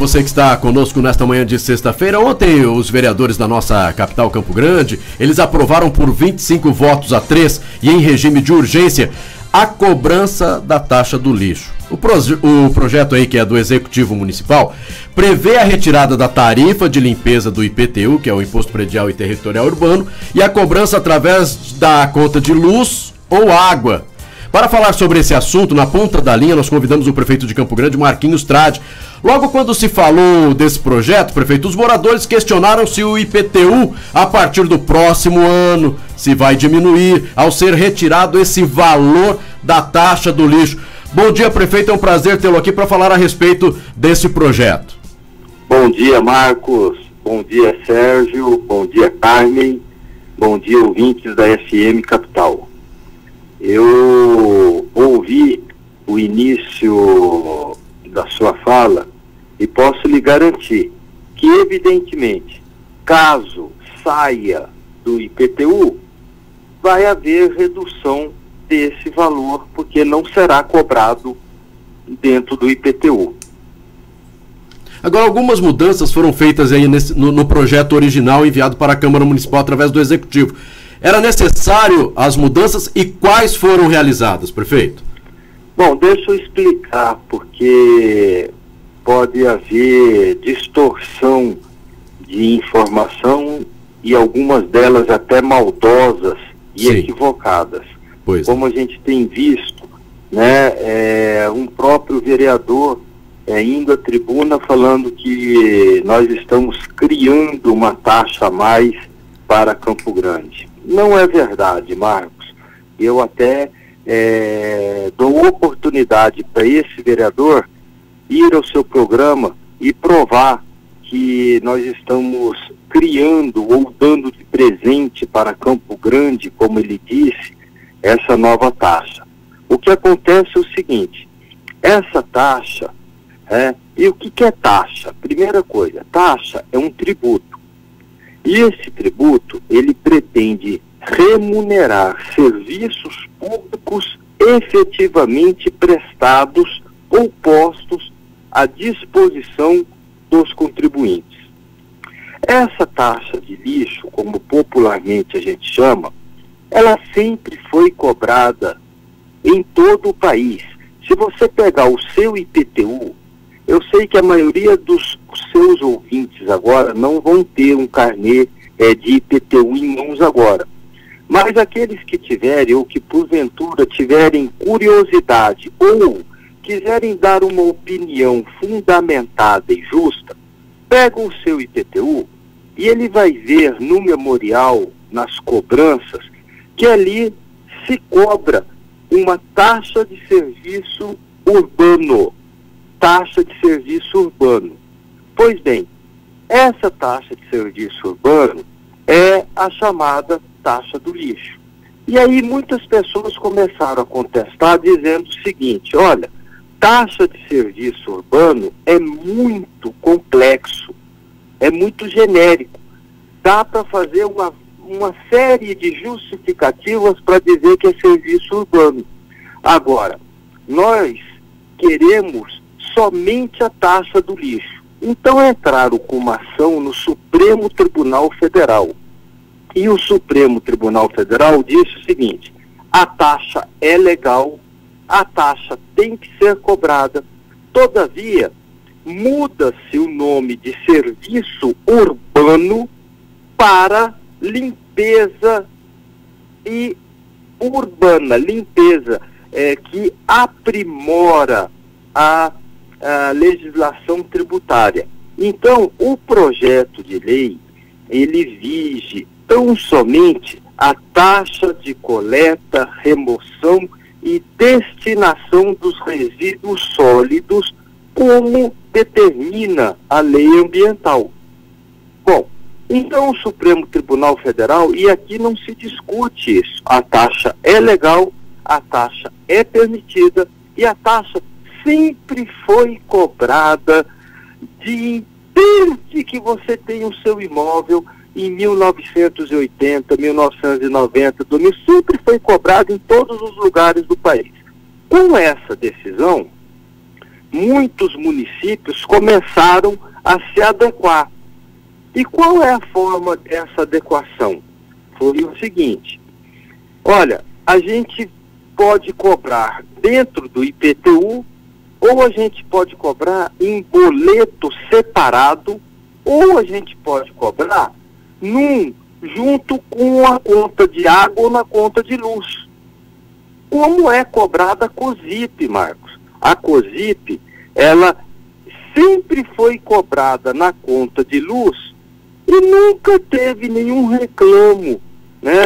você que está conosco nesta manhã de sexta-feira. Ontem, os vereadores da nossa capital, Campo Grande, eles aprovaram por 25 votos a 3 e em regime de urgência a cobrança da taxa do lixo. O projeto aí, que é do Executivo Municipal, prevê a retirada da tarifa de limpeza do IPTU, que é o Imposto Predial e Territorial Urbano, e a cobrança através da conta de luz ou água. Para falar sobre esse assunto, na ponta da linha, nós convidamos o prefeito de Campo Grande, Marquinhos Trade. Logo quando se falou desse projeto, prefeito, os moradores questionaram se o IPTU, a partir do próximo ano, se vai diminuir ao ser retirado esse valor da taxa do lixo. Bom dia, prefeito, é um prazer tê-lo aqui para falar a respeito desse projeto. Bom dia, Marcos. Bom dia, Sérgio. Bom dia, Carmen. Bom dia, ouvintes da FM Capital. Eu ouvi o início da sua fala e posso lhe garantir que, evidentemente, caso saia do IPTU, vai haver redução desse valor, porque não será cobrado dentro do IPTU. Agora, algumas mudanças foram feitas aí no projeto original enviado para a Câmara Municipal através do Executivo. Era necessário as mudanças e quais foram realizadas, prefeito? Bom, deixa eu explicar, porque pode haver distorção de informação e algumas delas até maldosas e equivocadas. Pois. Como a gente tem visto, né, um próprio vereador indo à tribuna falando que nós estamos criando uma taxa a mais para Campo Grande. Não é verdade, Marcos. Eu até dou oportunidade para esse vereador ir ao seu programa e provar que nós estamos criando ou dando de presente para Campo Grande, como ele disse, essa nova taxa. O que acontece é o seguinte: essa taxa, e o que é taxa? Primeira coisa, taxa é um tributo. E esse tributo, ele pretende remunerar serviços públicos efetivamente prestados ou postos à disposição dos contribuintes. Essa taxa de lixo, como popularmente a gente chama, ela sempre foi cobrada em todo o país. Se você pegar o seu IPTU, eu sei que a maioria dos seus ouvintes agora não vão ter um carnê de IPTU em mãos agora. Mas aqueles que tiverem, ou que porventura tiverem curiosidade, ou quiserem dar uma opinião fundamentada e justa, pegam o seu IPTU e ele vai ver no memorial, nas cobranças, que ali se cobra uma taxa de serviço urbano. Taxa de serviço urbano. Pois bem, essa taxa de serviço urbano é a chamada taxa do lixo. E aí muitas pessoas começaram a contestar dizendo o seguinte: olha, taxa de serviço urbano é muito complexo, é muito genérico. Dá para fazer uma série de justificativas para dizer que é serviço urbano. Agora, nós queremos somente a taxa do lixo. Então entraram com uma ação no Supremo Tribunal Federal. E o Supremo Tribunal Federal disse o seguinte: a taxa é legal, a taxa tem que ser cobrada, todavia, muda-se o nome de serviço urbano para limpeza e urbana, limpeza que aprimora a legislação tributária. Então, o projeto de lei, ele vige tão somente a taxa de coleta, remoção e destinação dos resíduos sólidos, como determina a lei ambiental. Bom, então o Supremo Tribunal Federal, e aqui não se discute isso, a taxa é legal, a taxa é permitida e a taxa sempre foi cobrada desde que você tem o seu imóvel em 1980, 1990, 2000, sempre foi cobrado em todos os lugares do país. Com essa decisão, muitos municípios começaram a se adequar. E qual é a forma dessa adequação? Foi o seguinte: olha, a gente pode cobrar dentro do IPTU, ou a gente pode cobrar em boleto separado, ou a gente pode cobrar junto com a conta de água ou na conta de luz. Como é cobrada a COSIP, Marcos? A COSIP, ela sempre foi cobrada na conta de luz e nunca teve nenhum reclamo, né,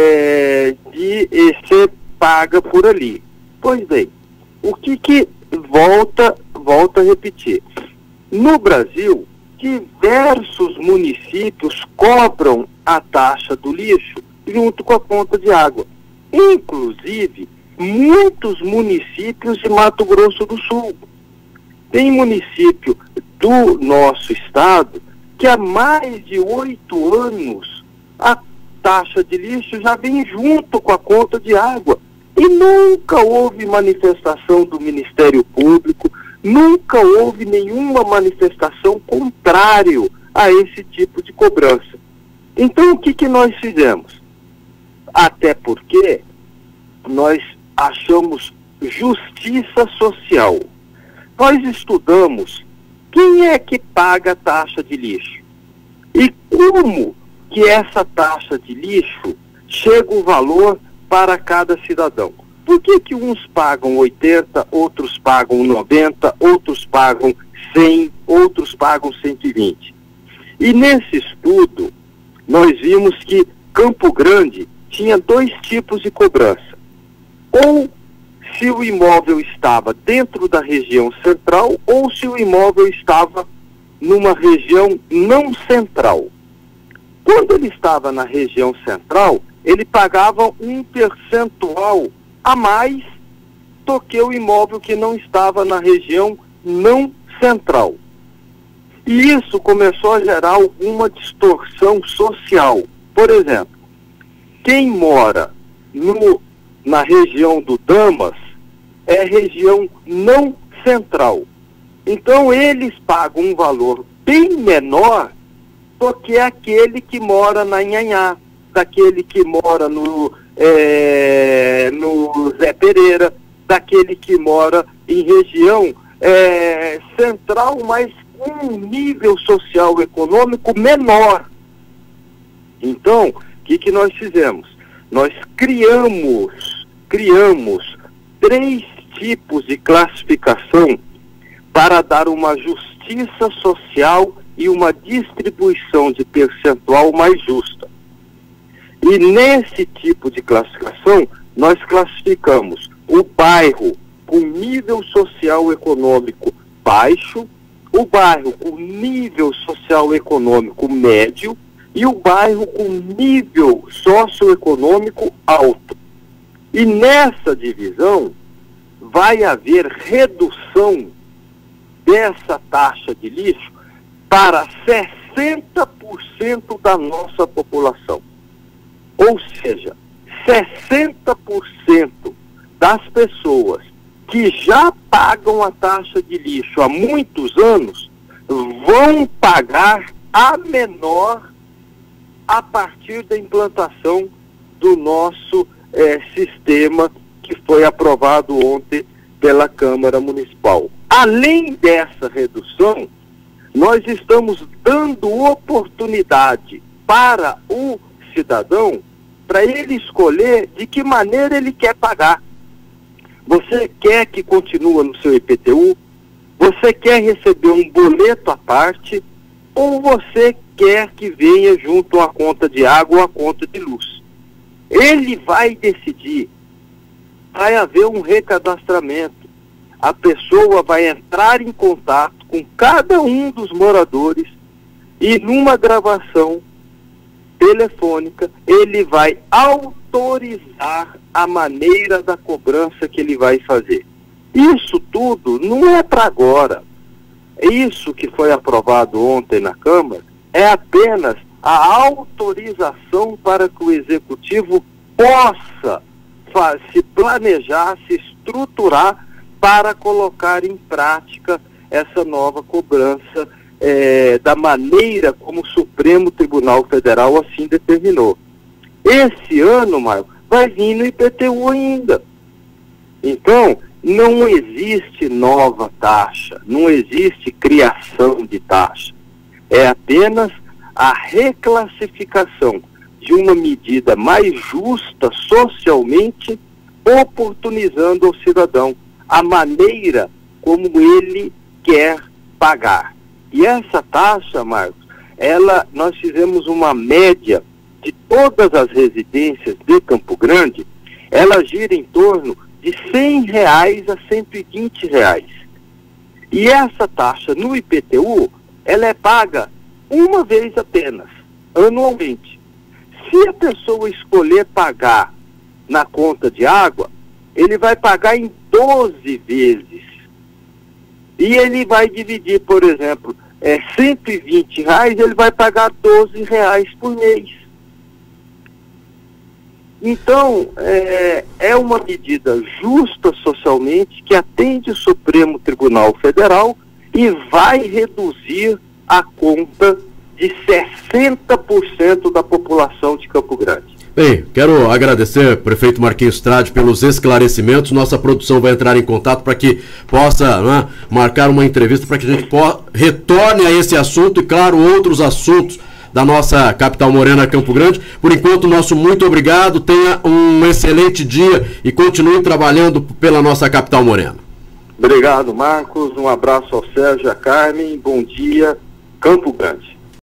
de ser paga por ali. Pois bem, o que volta a repetir? No Brasil, diversos municípios cobram a taxa do lixo junto com a conta de água. Inclusive, muitos municípios de Mato Grosso do Sul. Tem município do nosso estado que há mais de 8 anos a taxa de lixo já vem junto com a conta de água. E nunca houve manifestação do Ministério Público, nunca houve nenhuma manifestação contrária a esse tipo de cobrança. Então, o que nós fizemos? Até porque nós achamos justiça social. Nós estudamos quem é que paga a taxa de lixo e como que essa taxa de lixo chega o valor para cada cidadão. Por que uns pagam 80, outros pagam 90, outros pagam 100, outros pagam 120? E nesse estudo, nós vimos que Campo Grande tinha 2 tipos de cobrança. Ou se o imóvel estava dentro da região central, ou se o imóvel estava numa região não central. Quando ele estava na região central, ele pagava um percentual a mais do que o imóvel que não estava na região não central. E isso começou a gerar alguma distorção social. Por exemplo, quem mora na região do Damas é região não central. Então eles pagam um valor bem menor do que aquele que mora na Inhanhá, daquele que mora no Zé Pereira, daquele que mora em região central, mas com um nível social econômico menor. Então, o que nós fizemos? Nós criamos 3 tipos de classificação para dar uma justiça social e uma distribuição de percentual mais justa. E nesse tipo de classificação, nós classificamos o bairro com nível social econômico baixo, o bairro com nível social econômico médio e o bairro com nível socioeconômico alto. E nessa divisão vai haver redução dessa taxa de lixo para 60% da nossa população. Ou seja, 60% das pessoas que já pagam a taxa de lixo há muitos anos vão pagar a menor a partir da implantação do nosso sistema que foi aprovado ontem pela Câmara Municipal. Além dessa redução, nós estamos dando oportunidade para o cidadão para ele escolher de que maneira ele quer pagar. Você quer que continue no seu IPTU? Você quer receber um boleto à parte? Ou você quer que venha junto à conta de água ou à conta de luz? Ele vai decidir. Vai haver um recadastramento. A pessoa vai entrar em contato com cada um dos moradores e numa gravação telefônica ele vai autorizar a maneira da cobrança que ele vai fazer. Isso tudo não é para agora. Isso que foi aprovado ontem na Câmara é apenas a autorização para que o Executivo possa se planejar, se estruturar para colocar em prática essa nova cobrança da maneira como o Supremo Tribunal Federal assim determinou. Esse ano, Marco, vai vir no IPTU ainda. Então, não existe nova taxa, não existe criação de taxa. É apenas a reclassificação de uma medida mais justa socialmente, oportunizando ao cidadão a maneira como ele quer pagar. E essa taxa, Marcos, nós fizemos uma média de todas as residências de Campo Grande, ela gira em torno de R$100 a R$120. E essa taxa no IPTU, ela é paga uma vez apenas, anualmente. Se a pessoa escolher pagar na conta de água, ele vai pagar em 12 vezes. E ele vai dividir, por exemplo, R$120, ele vai pagar R$12 por mês. Então, é uma medida justa socialmente que atende o Supremo Tribunal Federal e vai reduzir a conta de 60% da população de Campo Grande. Bem, quero agradecer, prefeito Marquinhos Trade, pelos esclarecimentos. Nossa produção vai entrar em contato para que possa marcar uma entrevista para que a gente retorne a esse assunto e, claro, outros assuntos da nossa capital morena, Campo Grande. Por enquanto, nosso muito obrigado, tenha um excelente dia e continue trabalhando pela nossa capital morena. Obrigado, Marcos, um abraço ao Sérgio e a Carmen, bom dia, Campo Grande.